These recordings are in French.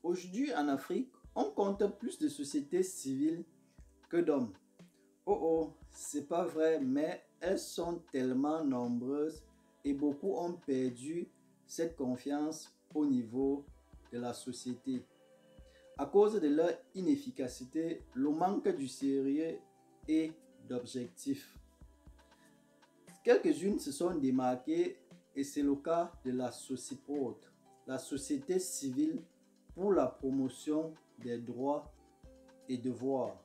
Aujourd'hui en Afrique, on compte plus de sociétés civiles que d'hommes. Oh, c'est pas vrai, mais elles sont tellement nombreuses et beaucoup ont perdu cette confiance au niveau de la société. À cause de leur inefficacité, le manque du sérieux et d'objectifs. Quelques-unes se sont démarquées et c'est le cas de la SOCIPROD, la Société civile pour la promotion des droits et devoirs.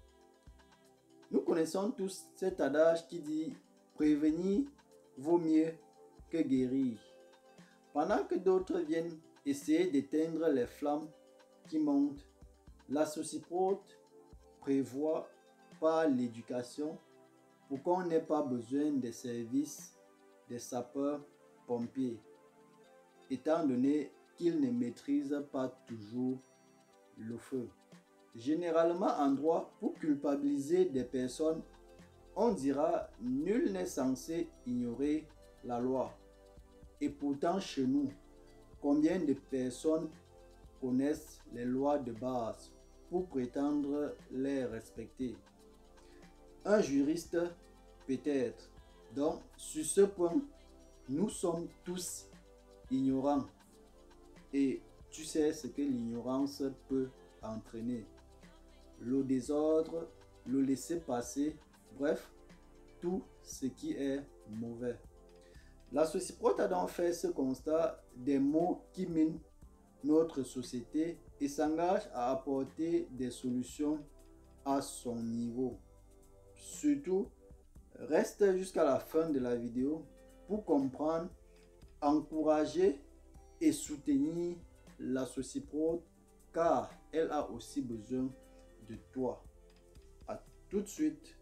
Nous connaissons tous cet adage qui dit « prévenir vaut mieux que guérir ». Pendant que d'autres viennent essayer d'éteindre les flammes qui montent, la SOCIPROD prévoit par l'éducation pour qu'on n'ait pas besoin des services des sapeurs-pompiers, étant donné qu'ils ne maîtrisent pas toujours le feu. Généralement en droit, pour culpabiliser des personnes, on dira « nul n'est censé ignorer la loi ». Et pourtant chez nous, combien de personnes connaissent les lois de base pour prétendre les respecter? Un juriste peut-être. Donc sur ce point, nous sommes tous ignorants. Et tu sais ce que l'ignorance peut entraîner. Le désordre, le laisser-passer, bref, tout ce qui est mauvais. La SOCIPROD a donc fait ce constat des maux qui minent notre société et s'engage à apporter des solutions à son niveau. Surtout, reste jusqu'à la fin de la vidéo pour comprendre, encourager et soutenir la SOCIPROD car elle a aussi besoin de toi. À tout de suite.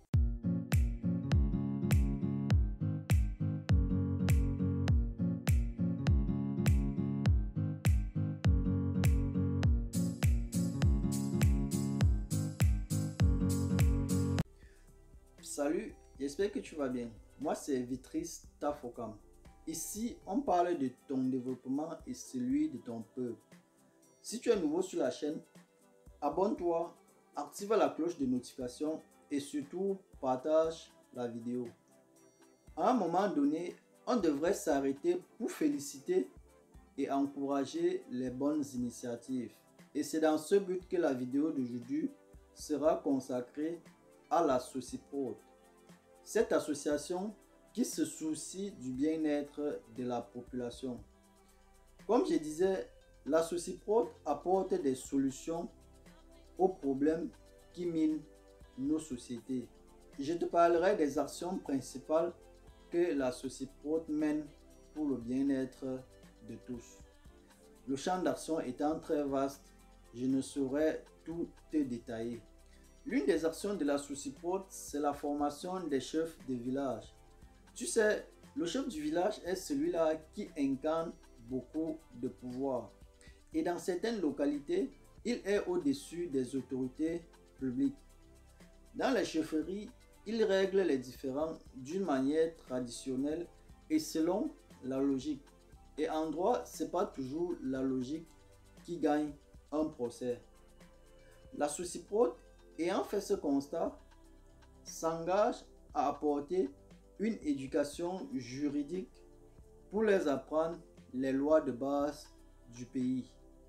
Salut, j'espère que tu vas bien. Moi c'est Vitris Tafokam. Ici, on parle de ton développement et celui de ton peuple. Si tu es nouveau sur la chaîne, abonne-toi, active la cloche de notification et surtout partage la vidéo. À un moment donné, on devrait s'arrêter pour féliciter et encourager les bonnes initiatives. Et c'est dans ce but que la vidéo d'aujourd'hui sera consacrée à la SOCIPROD. Cette association qui se soucie du bien-être de la population. Comme je disais, la SOCIPROD apporte des solutions aux problèmes qui minent nos sociétés. Je te parlerai des actions principales que la SOCIPROD mène pour le bien-être de tous. Le champ d'action étant très vaste, je ne saurais tout te détailler. L'une des actions de la SOCIPROD, c'est la formation des chefs de village. Tu sais, le chef du village est celui-là qui incarne beaucoup de pouvoir. Et dans certaines localités, il est au-dessus des autorités publiques. Dans les chefferies, il règle les différends d'une manière traditionnelle et selon la logique. Et en droit, ce n'est pas toujours la logique qui gagne un procès. La SOCIPROD, ayant fait ce constat, s'engage à apporter une éducation juridique pour les apprendre les lois de base du pays.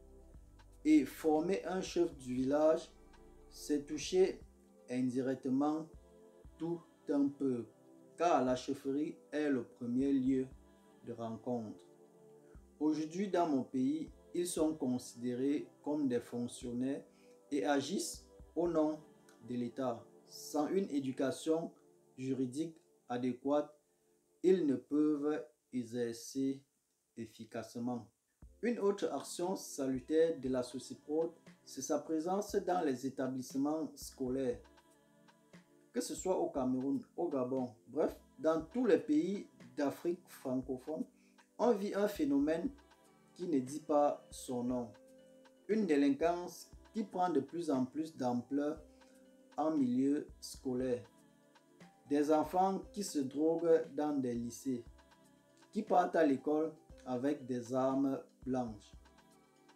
Et former un chef du village, c'est toucher indirectement tout un peuple, car la chefferie est le premier lieu de rencontre. Aujourd'hui, dans mon pays, ils sont considérés comme des fonctionnaires et agissent au nom de l'État. Sans une éducation juridique adéquate, ils ne peuvent exercer efficacement. Une autre action salutaire de la SOCIPROD, c'est sa présence dans les établissements scolaires. Que ce soit au Cameroun, au Gabon, bref, dans tous les pays d'Afrique francophone, on vit un phénomène qui ne dit pas son nom. Une délinquance qui prend de plus en plus d'ampleur en milieu scolaire. Des enfants qui se droguent dans des lycées, qui partent à l'école avec des armes blanches.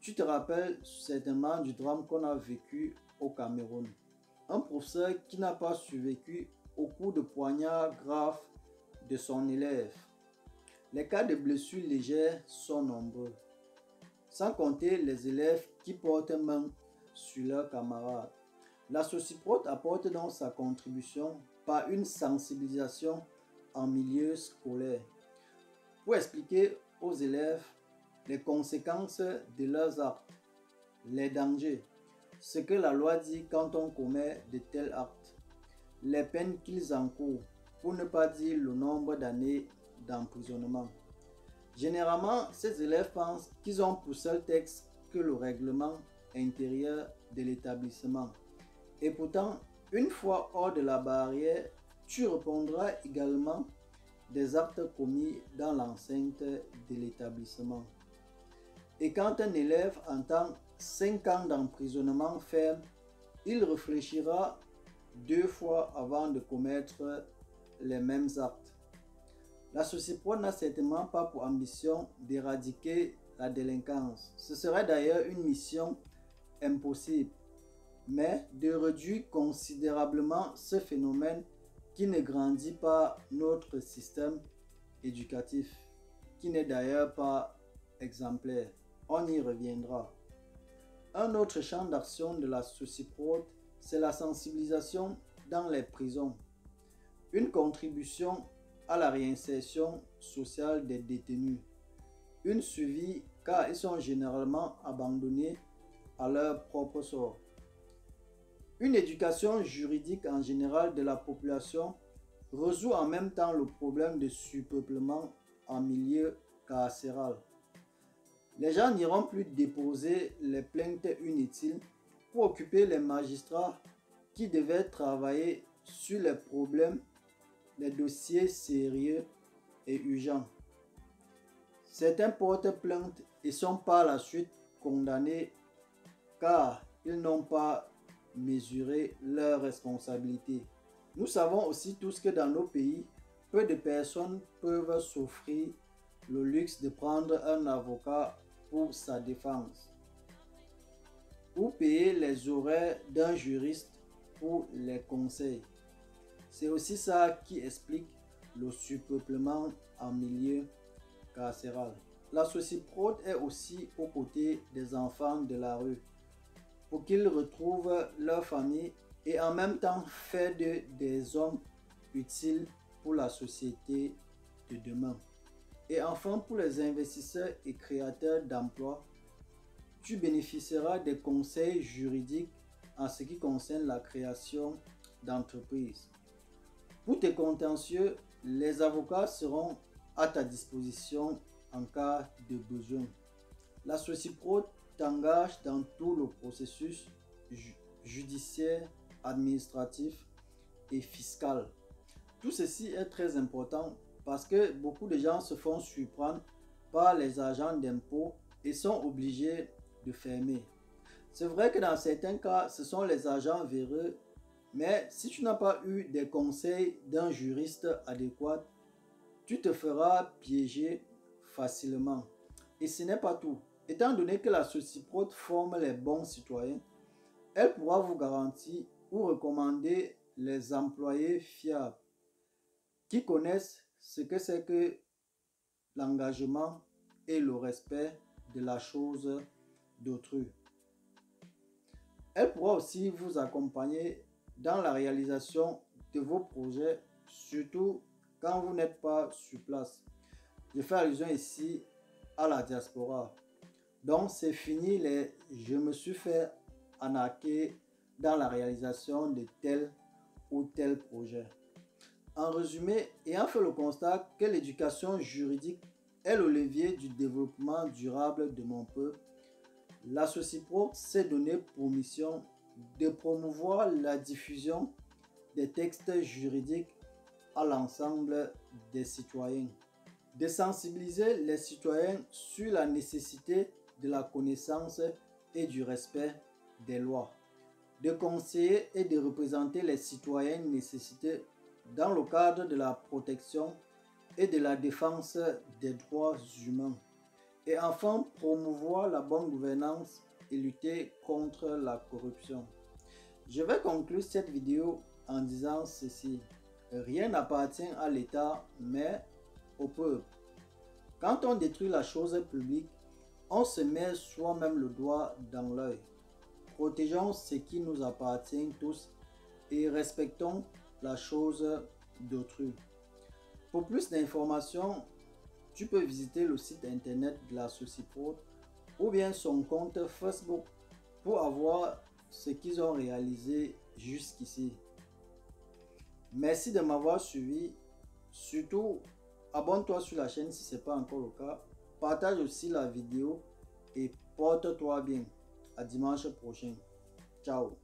Tu te rappelles certainement du drame qu'on a vécu au Cameroun. Un professeur qui n'a pas survécu au coup de poignard grave de son élève. Les cas de blessures légères sont nombreux, sans compter les élèves qui portent main sur leurs camarades. La Sociprot apporte donc sa contribution par une sensibilisation en milieu scolaire pour expliquer aux élèves les conséquences de leurs actes, les dangers, ce que la loi dit quand on commet de tels actes, les peines qu'ils encourent, pour ne pas dire le nombre d'années d'emprisonnement. Généralement, ces élèves pensent qu'ils ont pour seul texte que le règlement intérieur de l'établissement. Et pourtant, une fois hors de la barrière, tu répondras également des actes commis dans l'enceinte de l'établissement. Et quand un élève entend 5 ans d'emprisonnement ferme, il réfléchira 2 fois avant de commettre les mêmes actes. La Sociprot n'a certainement pas pour ambition d'éradiquer la délinquance. Ce serait d'ailleurs une mission impossible, mais de réduire considérablement ce phénomène qui ne grandit pas notre système éducatif, qui n'est d'ailleurs pas exemplaire. On y reviendra. Un autre champ d'action de la Sociprot, c'est la sensibilisation dans les prisons. Une contribution à la réinsertion sociale des détenus. Une suivi car ils sont généralement abandonnés à leur propre sort. Une éducation juridique en général de la population résout en même temps le problème de surpeuplement en milieu carcéral. Les gens n'iront plus déposer les plaintes inutiles pour occuper les magistrats qui devaient travailler sur les problèmes, les dossiers sérieux et urgents. Certains portent plainte et sont par la suite condamnés car ils n'ont pas mesuré leurs responsabilités. Nous savons aussi tous que dans nos pays, peu de personnes peuvent s'offrir le luxe de prendre un avocat pour sa défense ou payer les horaires d'un juriste pour les conseils. C'est aussi ça qui explique le surpeuplement en milieu carcéral. La Sociprot est aussi aux côtés des enfants de la rue pour qu'ils retrouvent leur famille et en même temps faire d'eux des hommes utiles pour la société de demain. Et enfin, pour les investisseurs et créateurs d'emplois, tu bénéficieras des conseils juridiques en ce qui concerne la création d'entreprises. Pour tes contentieux, les avocats seront à ta disposition en cas de besoin. La Sociprot t'engage dans tout le processus judiciaire, administratif et fiscal. Tout ceci est très important parce que beaucoup de gens se font surprendre par les agents d'impôts et sont obligés de fermer. C'est vrai que dans certains cas, ce sont les agents véreux, mais si tu n'as pas eu des conseils d'un juriste adéquat, tu te feras piéger facilement. Et ce n'est pas tout. Étant donné que la Sociprot forme les bons citoyens, elle pourra vous garantir ou recommander les employés fiables qui connaissent ce que c'est que l'engagement et le respect de la chose d'autrui. Elle pourra aussi vous accompagner dans la réalisation de vos projets, surtout quand vous n'êtes pas sur place. Je fais allusion ici à la diaspora. Donc c'est fini les je me suis fait arnaquer dans la réalisation de tel ou tel projet. En résumé, ayant fait le constat que l'éducation juridique est le levier du développement durable de mon peuple, la Sociprot s'est donné pour mission de promouvoir la diffusion des textes juridiques à l'ensemble des citoyens, de sensibiliser les citoyens sur la nécessité de la connaissance et du respect des lois, de conseiller et de représenter les citoyens nécessités dans le cadre de la protection et de la défense des droits humains, Et enfin, promouvoir la bonne gouvernance et lutter contre la corruption. Je vais conclure cette vidéo en disant ceci. Rien n'appartient à l'État, mais au peuple. Quand on détruit la chose publique, on se met soi-même le doigt dans l'œil. Protégeons ce qui nous appartient tous et respectons la chose d'autrui. Pour plus d'informations, tu peux visiter le site internet de la Sociprode ou bien son compte Facebook pour avoir ce qu'ils ont réalisé jusqu'ici. Merci de m'avoir suivi. Surtout, abonne-toi sur la chaîne si ce n'est pas encore le cas. Partage aussi la vidéo et porte-toi bien. À dimanche prochain. Ciao.